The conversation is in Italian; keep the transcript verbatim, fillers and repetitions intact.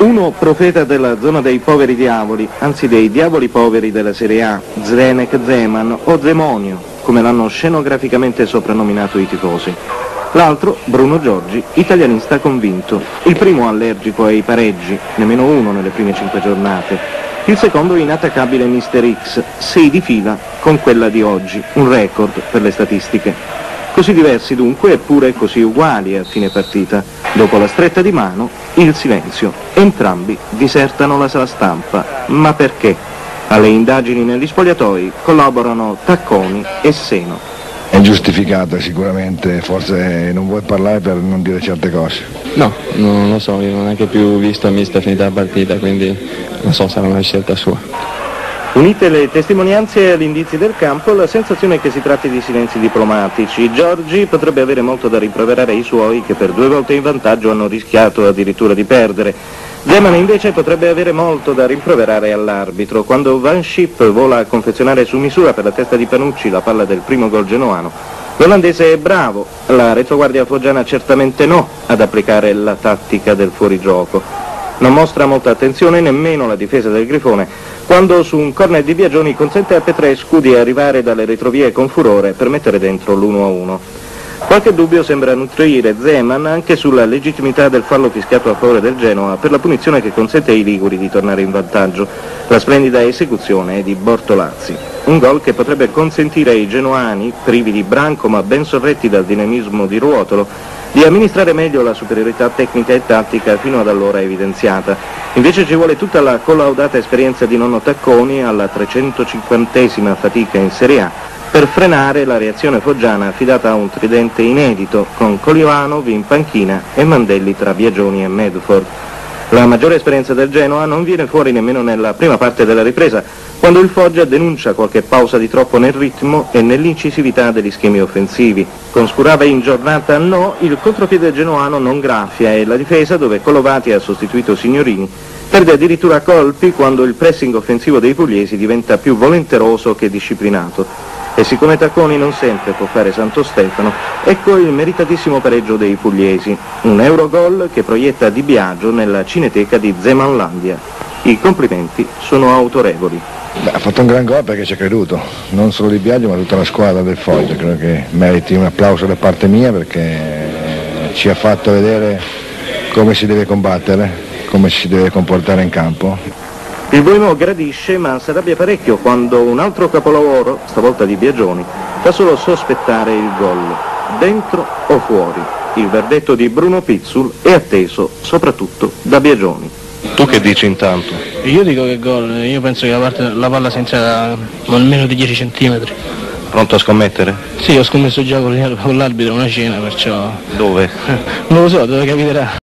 Uno profeta della zona dei poveri diavoli, anzi dei diavoli poveri della Serie A, Zdenek Zeman o Zemonio, come l'hanno scenograficamente soprannominato i tifosi. L'altro, Bruno Giorgi, italianista convinto. Il primo allergico ai pareggi, nemmeno uno nelle prime cinque giornate. Il secondo inattaccabile mister X, sei di fila con quella di oggi, un record per le statistiche. Così diversi dunque, eppure così uguali a fine partita. Dopo la stretta di mano, il silenzio. Entrambi disertano la sala stampa. Ma perché? Alle indagini negli spogliatoi collaborano Tacconi e Seno. È giustificata sicuramente, forse non vuoi parlare per non dire certe cose. No, non lo so, io non ho neanche più visto il mister finita la partita, quindi non so, sarà una scelta sua. Unite le testimonianze agli indizi del campo, la sensazione è che si tratti di silenzi diplomatici. Giorgi potrebbe avere molto da rimproverare ai suoi, che per due volte in vantaggio hanno rischiato addirittura di perdere. Zeman invece potrebbe avere molto da rimproverare all'arbitro. Quando Van Schip vola a confezionare su misura per la testa di Panucci la palla del primo gol genoano, l'olandese è bravo, la retroguardia foggiana certamente no ad applicare la tattica del fuorigioco. Non mostra molta attenzione nemmeno la difesa del Grifone, quando su un corner di Biagioni consente a Petrescu di arrivare dalle retrovie con furore per mettere dentro l'uno a uno. Qualche dubbio sembra nutrire Zeman anche sulla legittimità del fallo fischiato a favore del Genoa per la punizione che consente ai liguri di tornare in vantaggio. La splendida esecuzione è di Bortolazzi. Un gol che potrebbe consentire ai genoani, privi di branco ma ben sorretti dal dinamismo di Ruotolo, di amministrare meglio la superiorità tecnica e tattica fino ad allora evidenziata. Invece ci vuole tutta la collaudata esperienza di nonno Tacconi alla trecentocinquantesima fatica in Serie A per frenare la reazione foggiana affidata a un tridente inedito con Kolivanov in panchina e Mandelli tra Biagioni e Medford. La maggiore esperienza del Genoa non viene fuori nemmeno nella prima parte della ripresa, quando il Foggia denuncia qualche pausa di troppo nel ritmo e nell'incisività degli schemi offensivi. Con Scurava in giornata no, il contropiede genoano non graffia e la difesa, dove Colovati ha sostituito Signorini, perde addirittura colpi quando il pressing offensivo dei pugliesi diventa più volenteroso che disciplinato. E siccome Tacconi non sempre può fare Santo Stefano, ecco il meritatissimo pareggio dei pugliesi, un Eurogol che proietta Di Biagio nella cineteca di Zemanlandia. I complimenti sono autorevoli. Beh, ha fatto un gran gol perché ci ha creduto, non solo Di Biagio ma tutta la squadra del Foggia. Credo che meriti un applauso da parte mia perché ci ha fatto vedere come si deve combattere, come si deve comportare in campo. Il Boemo gradisce ma si arrabbia parecchio quando un altro capolavoro, stavolta di Biagioni, fa solo sospettare il gol. Dentro o fuori? Il verdetto di Bruno Pizzul è atteso soprattutto da Biagioni. Tu che dici intanto? Io dico che gol, io penso che la, parte, la palla sia entrata almeno di dieci centimetri. Pronto a scommettere? Sì, ho scommesso già con l'arbitro una cena, perciò... Dove? Non lo so, dove capiterà.